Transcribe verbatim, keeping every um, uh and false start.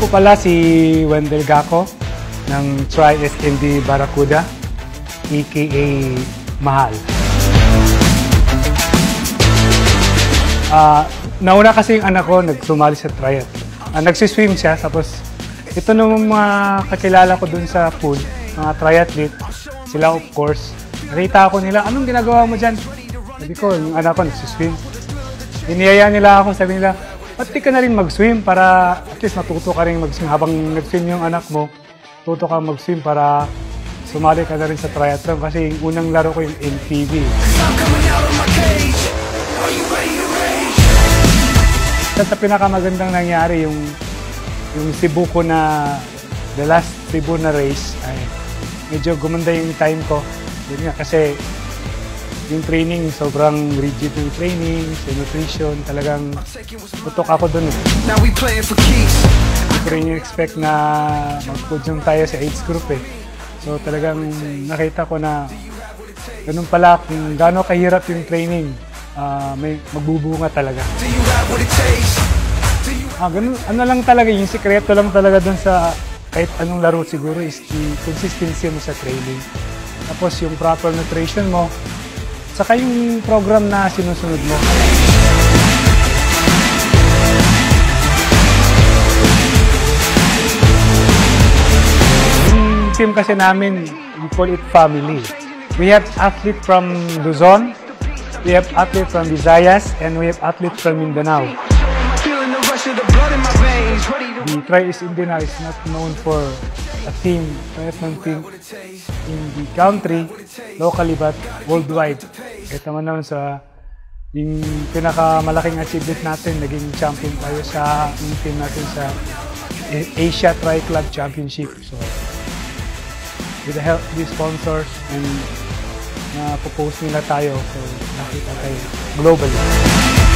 po pala si Wendell Gaco ng Tri S M D Barracuda, A K A Mahal. Uh, nauna kasi yung anak ko nagsumali sa triad. Uh, nagsiswim siya, tapos ito nung mga kakilala ko dun sa pool, mga triathlete, sila of course. Nakita ako nila, anong ginagawa mo dyan? Sabi ko, yung anak ko nagsiswim. Iniyaya nila ako, sabi nila, ba't di ka na rin mag-swim para at least matuto ka rin mag-swim. Habang nag-swim yung anak mo, tuto ka mag-swim para sumali ka na rin sa triathlon. Kasi yung unang laro ko yung M T V. Sa pinakamagandang nangyari, yung, yung Cebu ko na, the last Cebu na race, ay medyo gumanda yung time ko. Yun nga, kasi yung training, sobrang rigid yung training, sa nutrition, talagang tutok ako dun. Hindi ko rin expect na mag-podium tayo sa age group eh. So talagang nakita ko na ganun pala kung gaano kahirap yung training, uh, may magbubunga talaga. Ah, ganun, ano lang talaga, yung sikreto lang talaga dun sa kahit anong laro siguro is the consistency mo sa training. Tapos yung proper nutrition mo, saka yung program na sinusunod mo. Yung team kasi namin, we call it family. We have athlete from Luzon, we have athlete from Visayas, and we have athlete from Mindanao. The Tri S M D now is not known for a team, triathlon team in the country, locally, but worldwide. Kahit naman naman sa yung pinakamalaking achievement natin, naging champion tayo sa yung team natin sa Asia Tri Club Championship. So, with the help of the sponsors and na-propose nila tayo, so nakita tayo globally.